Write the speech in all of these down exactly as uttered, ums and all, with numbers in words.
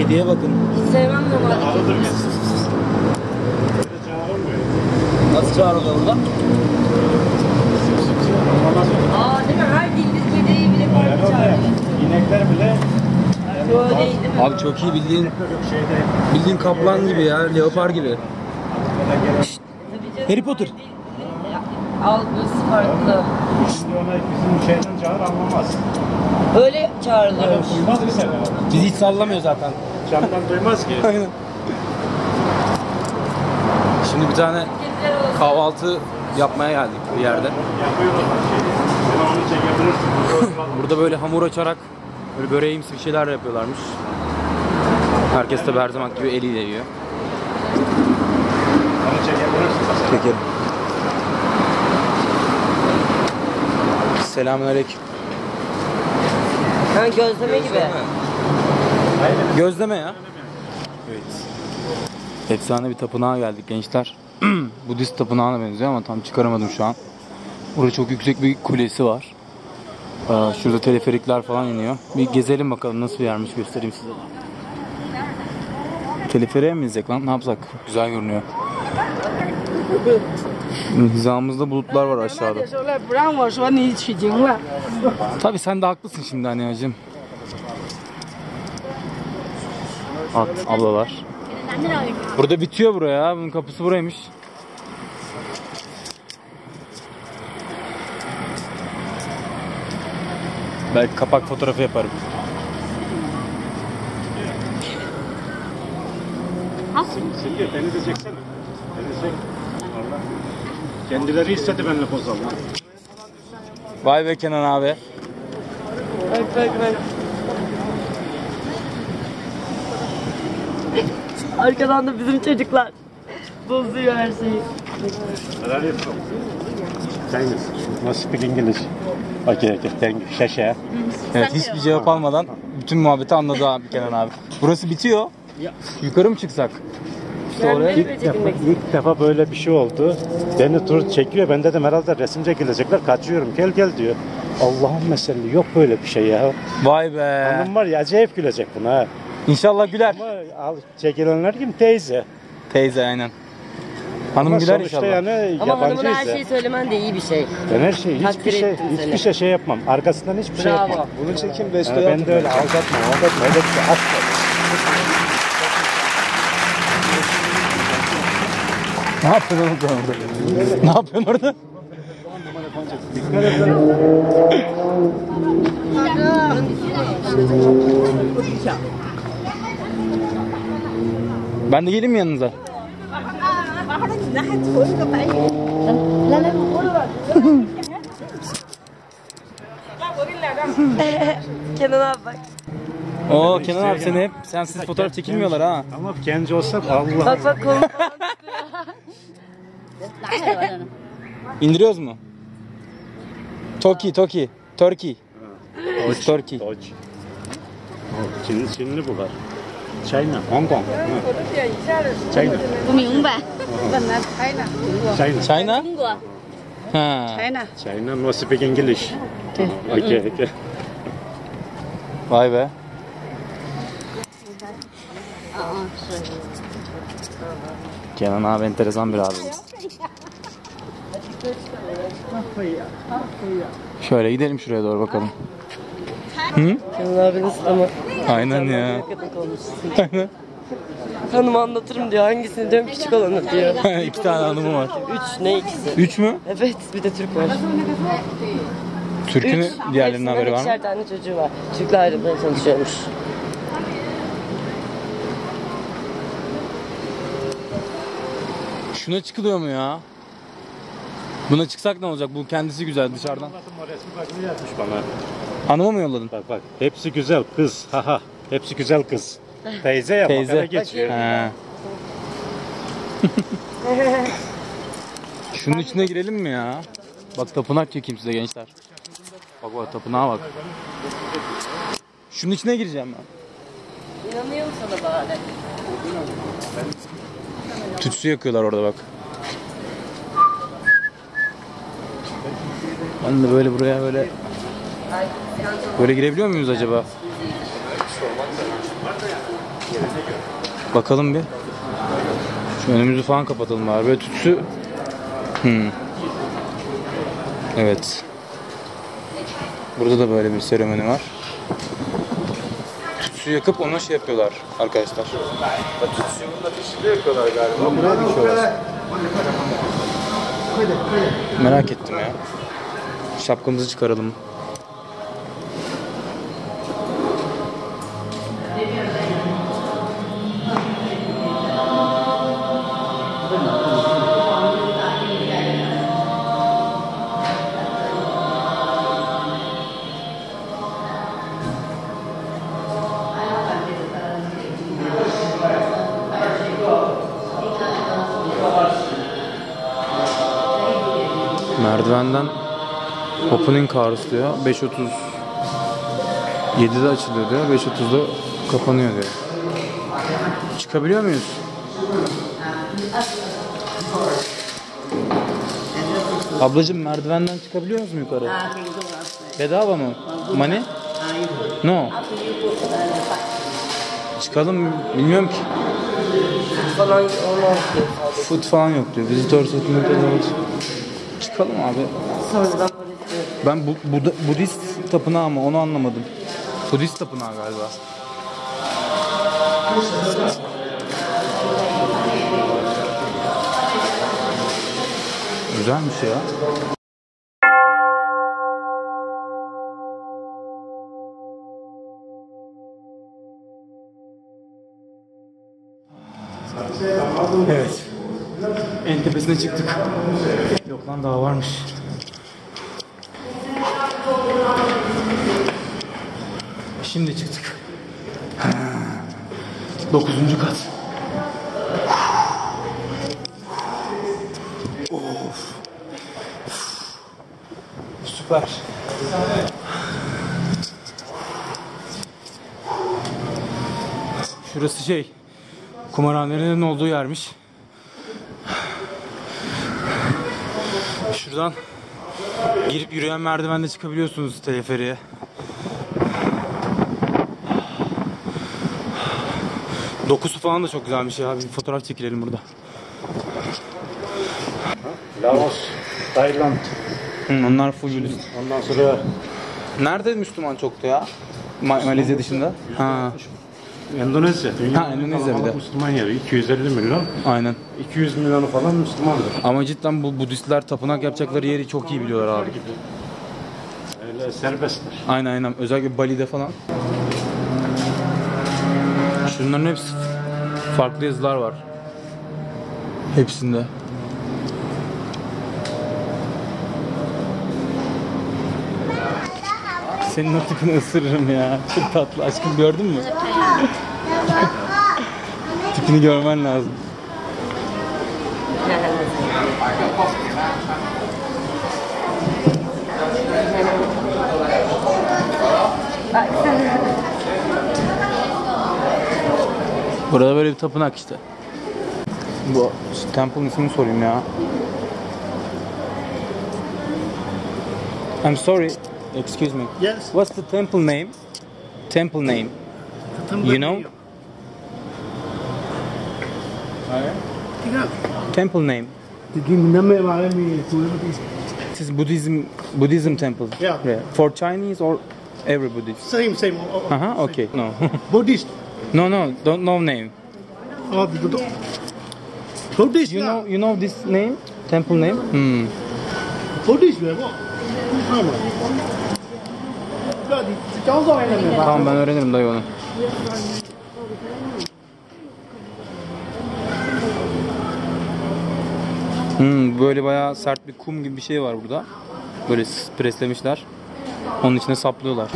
Kediye bakın. Hiç sevmem normalde. Ağırdır ya. Nasıl çağırıyorlar orada? Aa değil mi? Her dilimiz kediyi bile farklı çağırıyor. İnekler bile Böyle değil mi? Abi çok iyi, bildiğin bildiğin kaplan gibi ya, leopar gibi. Harry Potter. Algısı farklı. şimdi ona bizim şeyden çağır anlamaz. Öyle çağrılıyor. Duymaz ki seni. Bizi hiç sallamıyor zaten. Camdan duymaz ki. Aynen. Şimdi bir tane kahvaltı yapmaya geldik bir yerde. Yapıyorlar şey. Sen onu çekebilirsin. Burada böyle hamur açarak böyle böreğimsi bir şeyler yapıyorlarmış. Herkes tabi her zaman gibi eliyle yiyor. Onu çekebilirsin. Çekelim. Selamünaleyküm. Ha, gözleme gibi. Gözleme ya. Evet. Efsane bir tapınağa geldik gençler. Budist tapınağına benziyor ama tam çıkaramadım şu an. Burada çok yüksek bir kulesi var. Ee, şurada teleferikler falan iniyor. Bir gezelim bakalım nasıl bir yermiş, göstereyim size. Teleferiğe mi inecek lan? Ne yapsak? Güzel görünüyor. Hizamızda bulutlar var aşağıda. Tabii sen de haklısın şimdi anneciğim. At ablalar. Burada bitiyor buraya. Bunun kapısı buraymış. Belki kapak fotoğrafı yaparım. Silge denize çeksene. Denize çek. Orada. Kendileri istedi benimle poz alma. Vay be Kenan abi. Bak bak bak. Arkadan da bizim çocuklar bozuyor her şeyi. Neler yapıyorsun? Chinese. No speak English. Okay, okay. Thank you. Şaşa. Evet, hiçbir cevap almadan bütün muhabbeti anladı abi Kenan abi. Burası bitiyor. Yukarı mı çıksak? İşte oraya. İlk defa, ilk defa böyle bir şey oldu. Beni tur çekiyor. Ben dedim herhalde resim çekilecekler. Kaçıyorum. Gel gel diyor. Allah'ım mesela yok böyle bir şey ya. Vay be. Hanım var ya acayip gülecek buna. Ha. İnşallah güler. Ama al, çekilenler kim? Teyze. Teyze aynen. Hanım Ama güler sonuçta inşallah. yani Ama hanımına her yabancıyız ya. şeyi söylemen de iyi bir şey. Ben her şey, hiçbir Takdir şey, ettim hiçbir seni. şey şey yapmam. Arkasından hiçbir şey Bravo. yapmam. Bunu çekim Yani bestoya ben de öyle aldatma, aldatma. Öyle bir şey asla. Ne yapıyorsun orada? Ne yapıyorsun orada? Ben de geleyim mi yanınıza? Kenan abi bak. Oo Kenan abi seni hep sensiz fotoğraf çekilmiyorlar ha. Ama genç olsam Allah. Bak bak kolum. İndiriyoruz mu? Toki, Toki, Turkey. It's Turkey. Doç. Çinli, Çinli bu var. China, Hong Kong. China. 不明白， China. China? 中国 Ha. China， China no speak English. 对， Okay, okay. Vay be. 啊啊是。 Kenan abi enteresan bir abimiz. Şöyle gidelim şuraya doğru bakalım. Hı? Kenan abiniz ama. Aynen ya. Kadın konuşsun. Hanım anlatırım diyor. Hangisini diyorum, küçük olanı diyor. İki tane hanımı var. Üç ne ikisi? Üç mü? Evet, bir de Türk var. Türk'ün Üç. diğerlerinden haberi var mı? ikişer tane çocuğu var. Türk'le ayrılmaya çalışıyormuş. Şuna çıkılıyor mu ya? Buna çıksak ne olacak? Bu kendisi güzel dışarıdan. O resmi bak ne yazmış bana. Hanıma mı yolladın? Bak bak. Hepsi güzel kız. Haha. Hepsi güzel kız. Teyze ya. Teyze. Makara geçiyor. He. Şunun içine girelim mi ya? Bak tapınak çekeyim size gençler. Bak bak tapınağa bak. Şunun içine gireceğim ben. İnanıyor musun sana bari? Tütsü yakıyorlar orada bak. Ben de böyle buraya böyle böyle girebiliyor muyuz acaba? Bakalım bir. Şu önümüzü falan kapatalım bari. Böyle tütsü. Hmm. Evet. Burada da böyle bir seremoni var. Tütsü yakıp ona şey yapıyorlar arkadaşlar. Tütsüyü bunun ateşinde yakıyorlar galiba. Buraya dikiyorlar. Merak ettim ya. Şapkamızı çıkaralım. Merdivenden opening hours diyor. beş otuz yedide açılıyor diyor. beş otuzda kapanıyor diyor. Çıkabiliyor muyuz? Ablacığım merdivenden çıkabiliyor musun yukarı? Bedava mı? Money? No. Çıkalım bilmiyorum ki. Falan onu Food falan yok diyor. Visitor settlement allowed. Çıkalım abi. sonradan Ben bu, Buda, Budist tapınağı mı onu anlamadım. Budist tapınağı galiba. Güzelmiş ya. Evet. En tepesine çıktık. Yok lan daha varmış. Şimdi çıktık. Dokuzuncu kat. Of. Süper. Şurası şey, kumarhanelerin olduğu yermiş. Şuradan girip yürüyen merdivenle çıkabiliyorsunuz teleferiye. Dokusu falan da çok güzelmiş ya. Bir fotoğraf çekilelim burada. Laos, Tayland. Hı, onlar full Budist. Ondan sonra Nerede Müslüman çoktu ya? Ma- Malezya dışında. Ha. Endonezya. Dünyanın Ha, Endonezya en kalabalık bir de. Müslüman yeri. iki yüz elli milyon. Aynen. iki yüz milyonu falan Müslümandır. Ama cidden bu Budistler tapınak yapacakları yeri çok iyi biliyorlar abi. Öyle serbestler. Aynen aynen. Özellikle Bali'de falan. Şunların hepsi farklı yazılar var. Hepsinde. Senin o tipini ısırırım ya. Çok tatlı. Aşkım gördün mü? Tipini görmen lazım. Burada böyle bir tapınak işte. Bu temple'ın ismini sorayım ya. I'm sorry. Excuse me. Yes. What's the temple name? Temple name. You know? Temple name. It is Buddhism Buddhism temple. Yeah. For Chinese or every Buddhist? Same, same. Oh, oh, Uh-huh. Okay. No. Buddhist. no, no. Don't know name. Oh, the- the- Buddhist. You yeah. know you know this name? Temple name? Hmm. Buddhist ပဲပေါ့ဟုတ်မှာဒါဒီကျောင်းဆောင်ရနေမှာ Tamam ben öğrenirim dayı onu. Hmm, böyle bayağı sert bir kum gibi bir şey var burada. Böyle preslemişler. Onun içine saplıyorlar.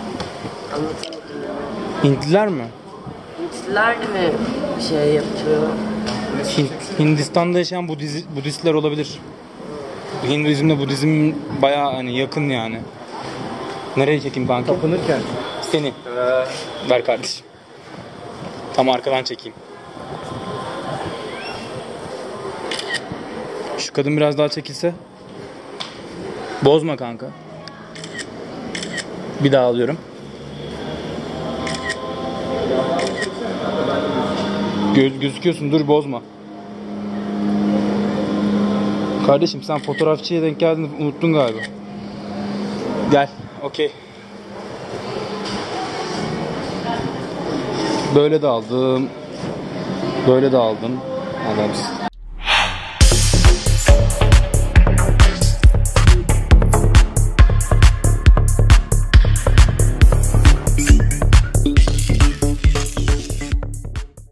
Hintliler mi? Hintliler mi şey yapıyor? Hint- Hindistan'da yaşayan Budiz- Budistler olabilir. Hinduizmle Budizm bayağı hani yakın yani. Nereye çekeyim kanka? Tapınırken. Seni. Ver kardeşim. Tam arkadan çekeyim. Şu kadın biraz daha çekilse. Bozma kanka. Bir daha alıyorum. Göz, gözüküyorsun, dur bozma. Kardeşim sen fotoğrafçıya denk geldin, unuttun galiba. Gel, okey. Böyle de aldım. Böyle de aldım. Adamsın.